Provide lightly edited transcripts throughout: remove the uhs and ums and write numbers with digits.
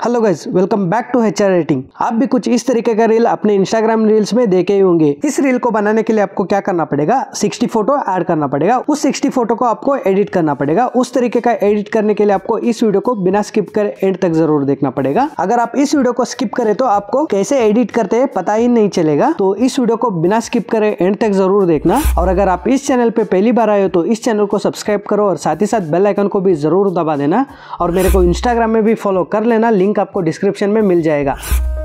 Hello guys, welcome back to HR rating. आप भी कुछ इस तरीके का रील अपने इंस्टाग्राम रील्स में देखे ही होंगे। इस रील को बनाने के लिए आपको क्या करना पड़ेगा, 60 फोटो ऐड करना पड़ेगा। उस 60 फोटो को आपको एडिट करना पड़ेगा। उस तरीके का एडिट करने के लिए आपको इस वीडियो को बिना स्किप करे एंड तक जरूर देखना पड़ेगा। अगर आप इस वीडियो को स्किप करें तो आपको कैसे एडिट करते हैं पता ही नहीं चलेगा। तो इस वीडियो को बिना स्किप करे एंड तक जरूर देखना। और अगर आप इस चैनल पे पहली बार आए हो तो इस चैनल को सब्सक्राइब करो और साथ ही साथ बेल आइकन को भी जरूर दबा देना। और मेरे को इंस्टाग्राम में भी फॉलो कर लेना, लिंक आपको डिस्क्रिप्शन में मिल जाएगा।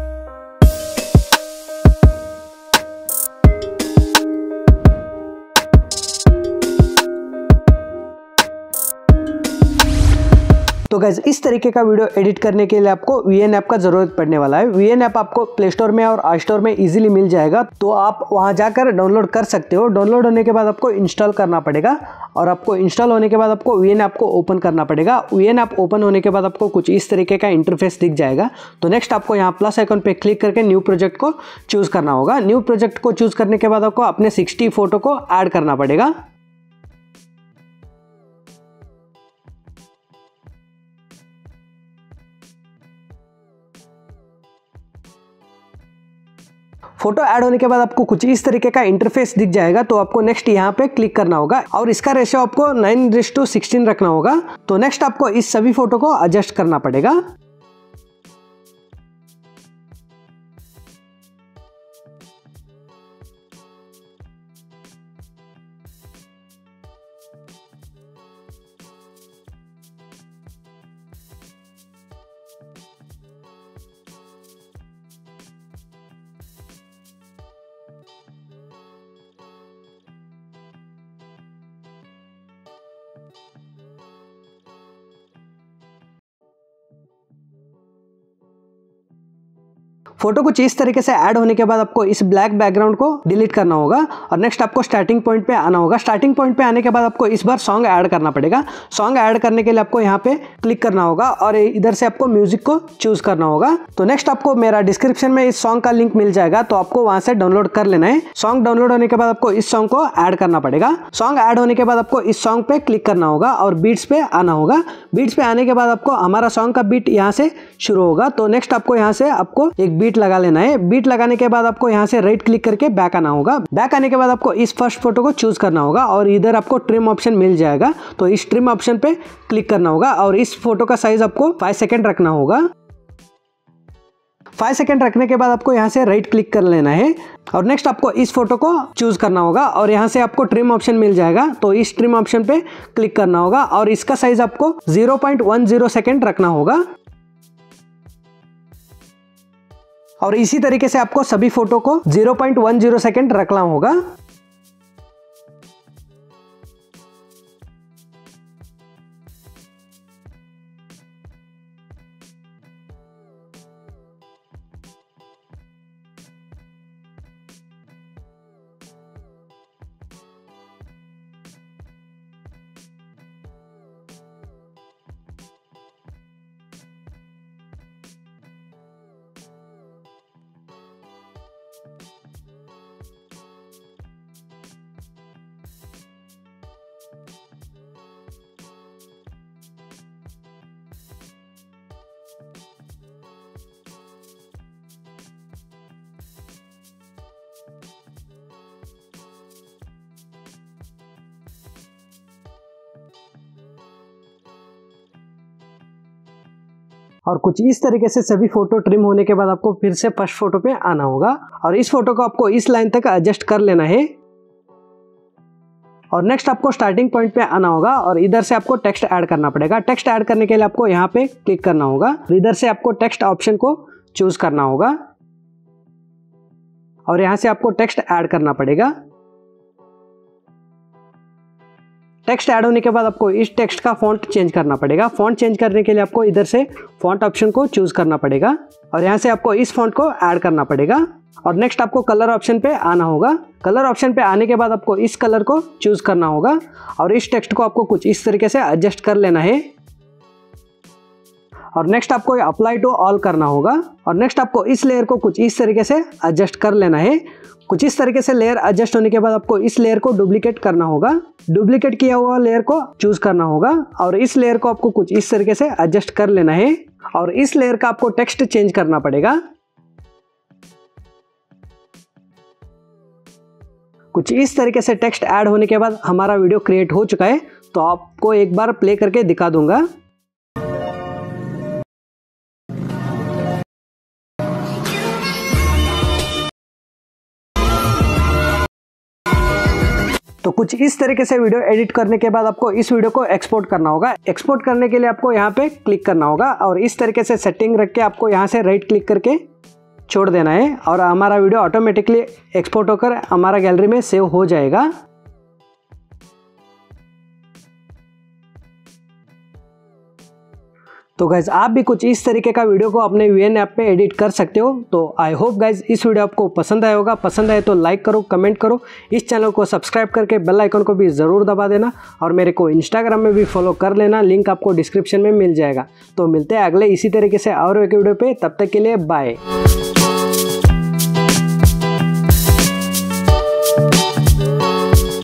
तो गाइस, इस तरीके का वीडियो एडिट करने के लिए आपको VN ऐप का जरूरत पड़ने वाला है। VN ऐप आपको प्ले स्टोर में और आई स्टोर में इजीली मिल जाएगा, तो आप वहां जाकर डाउनलोड कर सकते हो। डाउनलोड होने के बाद आपको इंस्टॉल करना पड़ेगा और आपको इंस्टॉल होने के बाद आपको VN ऐप को ओपन करना पड़ेगा। VN ऐप ओपन होने के बाद आपको कुछ इस तरीके का इंटरफेस दिख जाएगा। तो नेक्स्ट आपको यहाँ प्लस आइकन पे क्लिक करके न्यू प्रोजेक्ट को चूज करना होगा। न्यू प्रोजेक्ट को चूज करने के बाद आपको अपने 60 फोटो को ऐड करना पड़ेगा। फोटो ऐड होने के बाद आपको कुछ इस तरीके का इंटरफेस दिख जाएगा। तो आपको नेक्स्ट यहाँ पे क्लिक करना होगा और इसका रेशियो आपको 9:16 रखना होगा। तो नेक्स्ट आपको इस सभी फोटो को एडजस्ट करना पड़ेगा। फोटो कुछ इस तरीके से ऐड होने के बाद आपको इस ब्लैक बैकग्राउंड को डिलीट करना होगा और नेक्स्ट आपको स्टार्टिंग पॉइंट पे आना होगा। स्टार्टिंग पॉइंट पे आने के बाद आपको इस बार सॉन्ग ऐड करना पड़ेगा। सॉन्ग ऐड करने के लिए आपको यहाँ पे क्लिक करना होगा और इधर से आपको म्यूजिक को चूज करना होगा। तो नेक्स्ट आपको मेरा डिस्क्रिप्शन में इस सॉन्ग का लिंक मिल जाएगा, तो आपको वहां से डाउनलोड कर लेना है। सॉन्ग डाउनलोड होने के बाद आपको इस सॉन्ग को ऐड करना पड़ेगा। सॉन्ग ऐड होने के बाद आपको इस सॉन्ग पे क्लिक करना होगा और बीट्स पे आना होगा। बीट्स पे आने के बाद आपको हमारा सॉन्ग का बीट यहाँ से शुरू होगा। तो नेक्स्ट आपको यहाँ से आपको एक बीट लगा लेना है। बीट लगाने के बाद आपको यहाँ से राइट क्लिक करके बैक आना होगा। बैक आने के बाद आपको इस फर्स्ट फोटो को चूज करना होगा और इधर आपको ट्रिम ऑप्शन मिल जाएगा। तो इस ट्रिम ऑप्शन पे क्लिक करना होगा और इस फोटो का साइज आपको 5 सेकंड रखना होगा। 5 सेकंड रखने के बाद आपको यहाँ से राइट क्लिक कर लेना है और नेक्स्ट आपको इस फोटो को चूज करना होगा और यहाँ से आपको ट्रिम ऑप्शन मिल जाएगा। तो इस ट्रिम ऑप्शन पे क्लिक करना होगा और इसका साइज आपको 0.10 सेकंड रखना होगा। और इसी तरीके से आपको सभी फोटो को 0.10 सेकंड रखना होगा। और कुछ इस तरीके से सभी फोटो ट्रिम होने के बाद आपको फिर से फर्स्ट फोटो पे आना होगा और इस फोटो को आपको इस लाइन तक एडजस्ट कर लेना है। और नेक्स्ट आपको स्टार्टिंग पॉइंट पे आना होगा और इधर से आपको टेक्स्ट ऐड करना पड़ेगा। टेक्स्ट ऐड करने के लिए आपको यहाँ पे क्लिक करना होगा। इधर से आपको टेक्स्ट ऑप्शन को चूज करना होगा और यहाँ से आपको टेक्स्ट ऐड करना पड़ेगा। टेक्स्ट ऐड होने के बाद आपको इस टेक्स्ट का फॉन्ट चेंज करना पड़ेगा। फॉन्ट चेंज करने के लिए आपको इधर से फॉन्ट ऑप्शन को चूज करना पड़ेगा और यहाँ से आपको इस फॉन्ट को ऐड करना पड़ेगा। और नेक्स्ट आपको कलर ऑप्शन पे आना होगा। कलर ऑप्शन पे आने के बाद आपको इस कलर को चूज करना होगा और इस टेक्स्ट को आपको कुछ इस तरीके से एडजस्ट कर लेना है। और नेक्स्ट आपको अप्लाई टू ऑल करना होगा और नेक्स्ट आपको इस लेयर को कुछ इस तरीके से एडजस्ट कर लेना है। कुछ इस तरीके से लेयर एडजस्ट होने के बाद आपको इस लेयर को डुप्लीकेट करना होगा। डुप्लीकेट किया हुआ लेयर को चूज करना होगा और इस लेयर को आपको कुछ इस तरीके से एडजस्ट कर लेना है। और इस लेयर का आपको टेक्स्ट चेंज करना पड़ेगा। कुछ इस तरीके से टेक्स्ट ऐड होने के बाद हमारा वीडियो क्रिएट हो चुका है। तो आपको एक बार प्ले करके दिखा दूंगा। तो कुछ इस तरीके से वीडियो एडिट करने के बाद आपको इस वीडियो को एक्सपोर्ट करना होगा। एक्सपोर्ट करने के लिए आपको यहाँ पे क्लिक करना होगा और इस तरीके से सेटिंग रख के आपको यहाँ से राइट क्लिक करके छोड़ देना है और हमारा वीडियो ऑटोमेटिकली एक्सपोर्ट होकर हमारा गैलरी में सेव हो जाएगा। तो गाइज आप भी कुछ इस तरीके का वीडियो को अपने VN ऐप पे एडिट कर सकते हो। तो आई होप गाइज इस वीडियो आपको पसंद आया होगा। पसंद आए तो लाइक करो, कमेंट करो, इस चैनल को सब्सक्राइब करके बेल आइकन को भी ज़रूर दबा देना और मेरे को इंस्टाग्राम में भी फॉलो कर लेना, लिंक आपको डिस्क्रिप्शन में मिल जाएगा। तो मिलते हैं अगले इसी तरीके से और एक वीडियो पे, तब तक के लिए बाय।